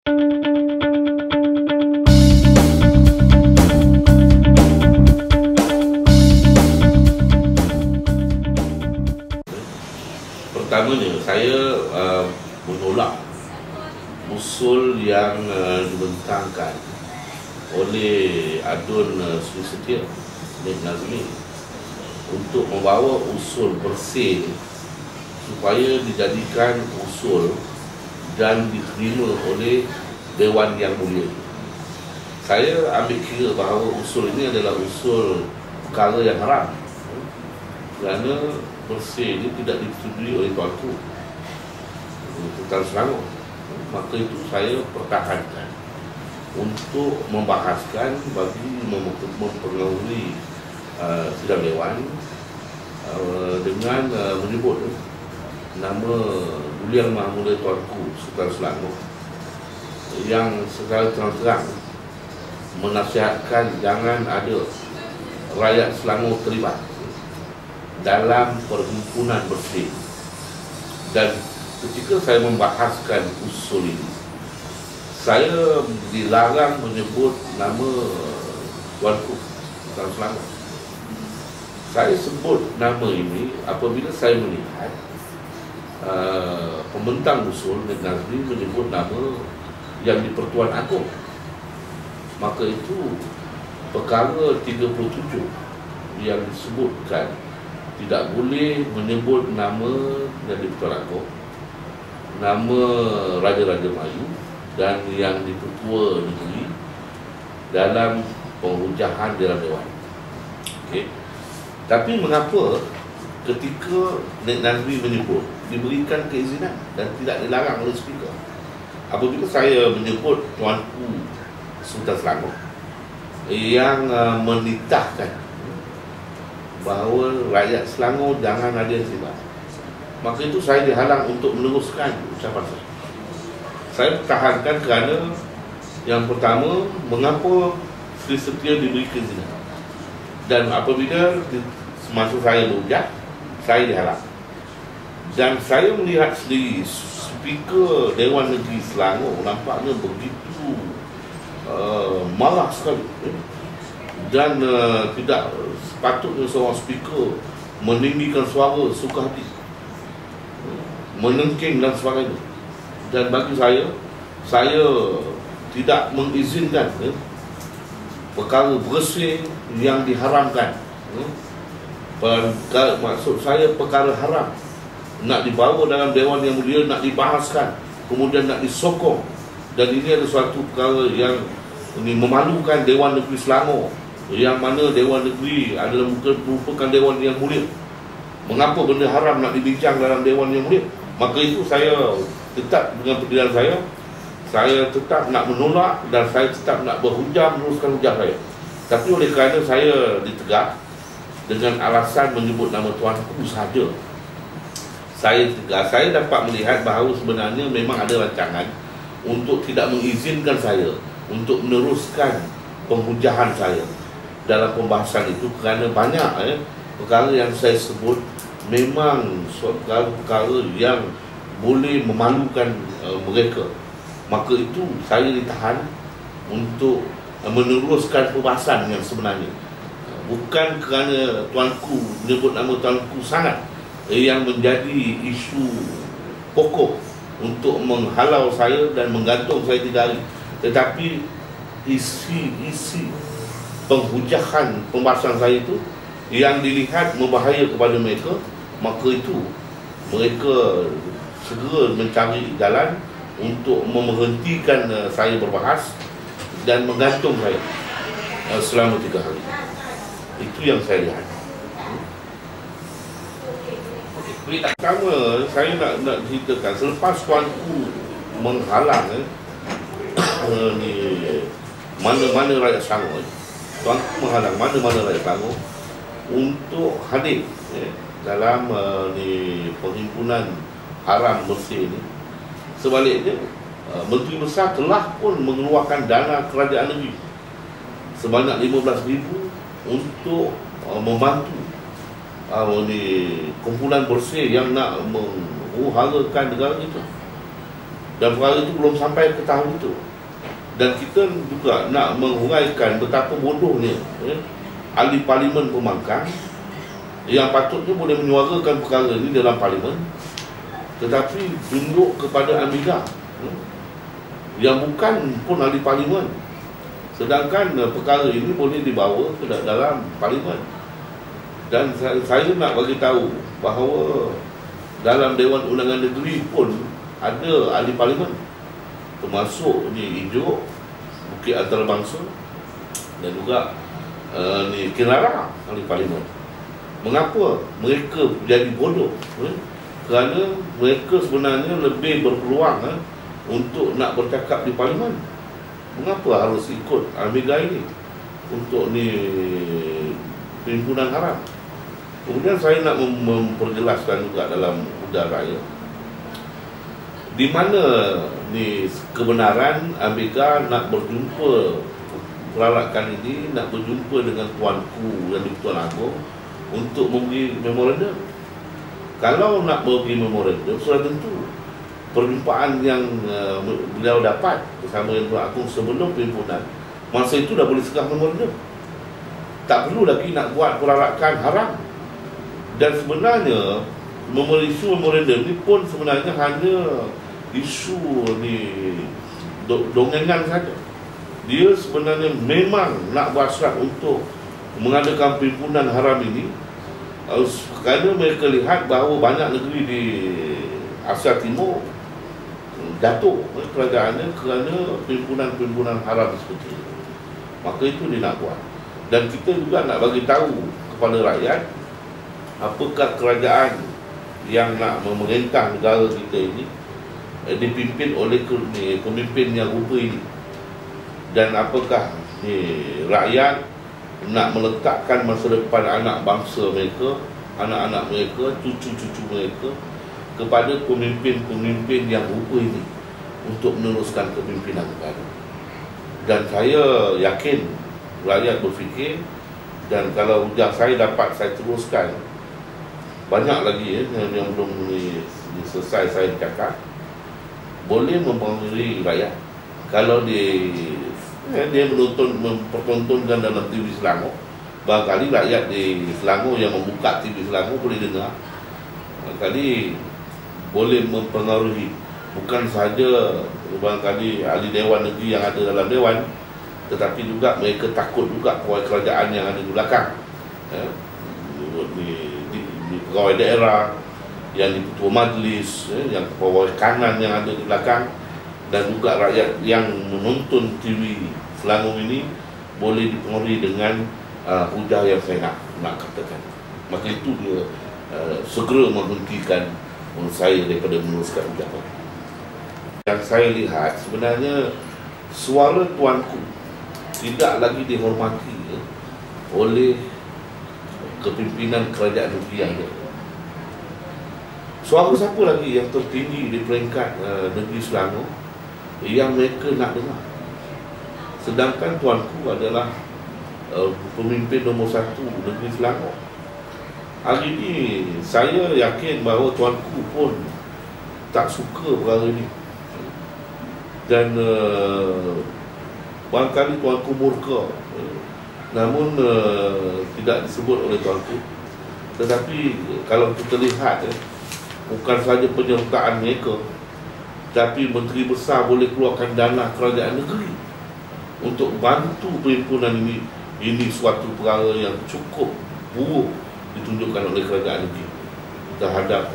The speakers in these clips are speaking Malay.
Pertamanya, saya menolak usul yang dibentangkan oleh Adun Sri Setia Nik Nazmi untuk membawa usul bersih supaya dijadikan usul dan diterima oleh Dewan Yang Mulia. Saya ambil kira bahawa usul ini adalah usul perkara yang haram, kerana bersih ini tidak disetujui oleh Tuanku Sultan Selangor. Maka itu saya pertahankan untuk membahaskan bagi mempengaruhi sidang Dewan dengan menyebut nama Duli Yang Maha Mulia Tuanku Sultan Selangor yang secara terang-terang menasihatkan jangan ada rakyat Selangor terlibat dalam perhimpunan bersih. Dan ketika saya membahaskan usul ini, saya dilarang menyebut nama Tuanku Sultan Selangor. Saya sebut nama ini apabila saya melihat pembentang usul Nik Nazmi menyebut nama yang di-Pertuan Agong. Maka itu perkara 37 yang disebutkan tidak boleh menyebut nama yang di-Pertuan Agong, nama Raja-Raja Melayu dan yang di-Pertua Negeri dalam penghujahan dalam Dewan. Okay. Tapi mengapa ketika Nik Nazmi menyebut diberikan keizinan dan tidak dilarang oleh Speaker? Apabila saya menyebut Tuanku Sultan Selangor yang menitahkan bahawa rakyat Selangor jangan ada yang terlibat, maka itu saya dihalang untuk meneruskan ucapan saya. Saya pertahankan kerana yang pertama, mengapa Sri Setia diberi keizinan, dan apabila semasa saya berujar, saya dihalang. Dan saya melihat sendiri Speaker Dewan Negeri Selangor nampaknya begitu marah sekali, dan tidak sepatutnya seorang Speaker meninggikan suara suka hati, menengking dan sebagainya. Dan bagi saya tidak mengizinkan perkara bersih yang diharamkan. Maksud saya perkara haram nak dibawa dalam Dewan Yang Mulia, nak dibahaskan, kemudian nak disokong. Dan ini adalah suatu perkara yang memalukan Dewan Negeri Selangor, yang mana Dewan Negeri adalah merupakan Dewan Yang Mulia. Mengapa benda haram nak dibincang dalam Dewan Yang Mulia? Maka itu saya tetap dengan pendirian saya tetap nak menolak dan saya tetap nak berhujah, meneruskan hujah saya. Tapi oleh kerana saya ditegak dengan alasan menyebut nama Tuanku sahaja, saya tegas, saya dapat melihat bahawa sebenarnya memang ada rancangan untuk tidak mengizinkan saya untuk meneruskan penghujahan saya dalam pembahasan itu, kerana banyak perkara yang saya sebut memang perkara yang boleh memalukan mereka. Maka itu saya ditahan untuk meneruskan pembahasan yang sebenarnya, bukan kerana Tuanku menyebut nama Tuanku sangat yang menjadi isu pokok untuk menghalau saya dan menggantung saya 3 hari, tetapi isi penghujahan pembahasan saya itu yang dilihat membahaya kepada mereka. Maka itu mereka segera mencari jalan untuk memerhentikan saya berbahas dan menggantung saya selama 3 hari. Itu yang saya lihat. Pertama, saya nak ceritakan selepas Tuanku menghalang mana-mana rakyat Selangor, Tuanku menghalang mana-mana rakyat Selangor untuk hadir dalam perhimpunan haram bersih ini. Sebaliknya, Menteri Besar telah pun mengeluarkan dana kerajaan negeri sebanyak 15,000 untuk membantu kumpulan bersih yang nak mengharakan negara itu. dan perkara itu belum sampai ke tahap itu. Dan kita juga nak menghuraikan betapa bodohnya ahli parlimen pembangkang yang patutnya boleh menyuarakan perkara ini dalam parlimen, tetapi tunduk kepada Amiga yang bukan pun ahli parlimen, sedangkan perkara ini boleh dibawa ke dalam parlimen. Dan saya nak bagi tahu bahawa dalam Dewan Undangan Negeri pun ada ahli parlimen, termasuk ni Ijo, Bukit Antarabangsa, dan juga ni Kinara, ahli parlimen. Mengapa mereka jadi bodoh? Kerana mereka sebenarnya lebih berpeluang untuk nak bercakap di parlimen. Mengapa harus ikut Amiga ini untuk ni perhimpunan haram? Kemudian saya nak memperjelaskan juga dalam Ujar Raya di mana ni kebenaran Amiga nak berjumpa perarakan ini, nak berjumpa dengan Tuanku dan Tuan Agong untuk memberi memorandum. Kalau nak memberi memorandum, sudah tentu perjumpaan yang beliau dapat bersama dengan Tuan Agong sebelum perhimpunan, masa itu dah boleh segah memorandum. Tak perlu lagi nak buat perarakan haram. Dan sebenarnya isu memorandum ni pun sebenarnya hanya isu ni dongengan saja. Dia sebenarnya memang nak berhasrat untuk mengadakan perhimpunan haram ini kerana mereka lihat bahawa banyak negeri di Asia Timur jatuh kerajaannya kerana perhimpunan-perhimpunan haram seperti itu. Maka itu dia nak buat. Dan kita juga nak bagi tahu kepada rakyat apakah kerajaan yang nak memerintah negara kita ini dipimpin oleh pemimpin yang rupa ini, dan apakah rakyat nak meletakkan masa depan anak bangsa mereka, anak-anak mereka, cucu-cucu mereka kepada pemimpin-pemimpin yang rupa ini untuk meneruskan kepimpinan negara. Dan saya yakin rakyat berfikir, dan kalau ujar saya dapat saya teruskan, banyak lagi yang belum selesai saya cakap, boleh mempengaruhi rakyat. Kalau dia mempertontonkan dalam TV Selangor, barangkali rakyat di Selangor yang membuka TV Selangor boleh dengar, barangkali boleh mempengaruhi bukan sahaja barangkali ahli Dewan Negeri yang ada dalam Dewan, tetapi juga mereka takut juga pegawai kerajaan yang ada di belakang, di pegawai daerah, yang di ketua majlis, yang pegawai kanan yang ada di belakang, dan juga rakyat yang menonton TV Selangor ini boleh dipengaruhi dengan hujah yang saya nak katakan. Maka itu dia segera menghentikan saya daripada meneruskan ucapan. Yang saya lihat sebenarnya suara tuanku tidak lagi dihormati oleh kepimpinan kerajaan negeri yang ada. Suara siapa lagi yang tertinggi di peringkat negeri Selangor yang mereka nak dengar? Sedangkan tuanku adalah pemimpin nombor 1 negeri Selangor. Hari ini saya yakin bahawa tuanku pun tak suka perkara ini, dan barangkali tuanku murka, namun tidak disebut oleh tuanku. Tetapi kalau kita lihat bukan sahaja penyertaan mereka, tapi Menteri Besar boleh keluarkan dana kerajaan negeri untuk bantu perhimpunan ini. Ini suatu perkara yang cukup buruk ditunjukkan oleh kerajaan negeri terhadap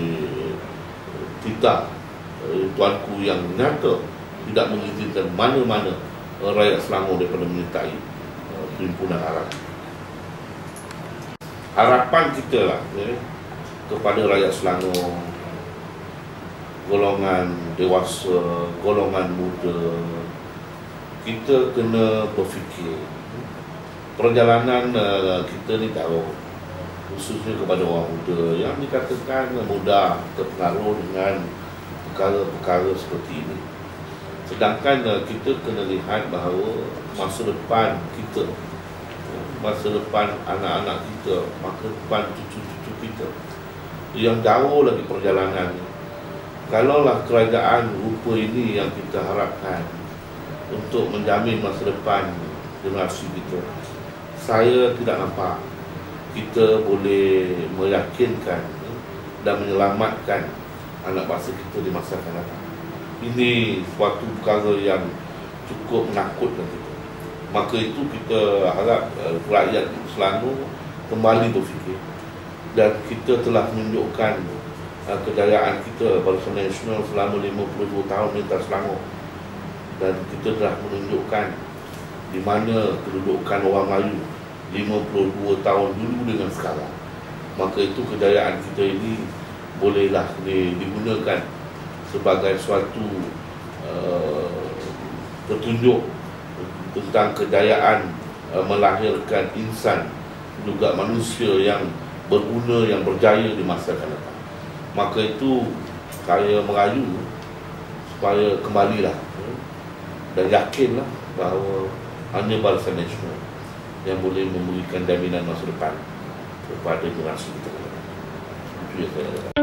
kita, tuanku yang nyata tidak mengizinkan mana-mana rakyat Selangor daripada menyertai perhimpunan haram. Harapan kita lah kepada rakyat Selangor, golongan dewasa, golongan muda, kita kena berfikir. Perjalanan kita ni tahu, khususnya kepada orang muda yang dikatakan mudah terpengaruh dengan perkara-perkara seperti ini. Sedangkan kita kena lihat bahawa masa depan kita, masa depan anak-anak kita, masa depan cucu-cucu kita yang jauh lagi perjalanan, kalaulah kerajaan rupa ini yang kita harapkan untuk menjamin masa depan generasi kita, saya tidak nampak kita boleh meyakinkan dan menyelamatkan anak bangsa kita di masa akan datang. Ini suatu perkara yang cukup menakutkan kita. Maka itu kita harap rakyat Selangor kembali berfikir, dan kita telah menunjukkan kejayaan kita Barisan Nasional selama 52 tahun lintas Selangor, dan kita telah menunjukkan di mana kedudukan orang Melayu 52 tahun dulu dengan sekarang. Maka itu kejayaan kita ini bolehlah digunakan sebagai suatu petunjuk tentang kejayaan melahirkan insan, juga manusia yang berguna, yang berjaya di masa akan datang. Maka itu saya merayu supaya kembalilah dan yakinlah bahawa hanya Barisan Nasional yang boleh memberikan jaminan masa depan kepada generasi kita. Itu yang saya katakan.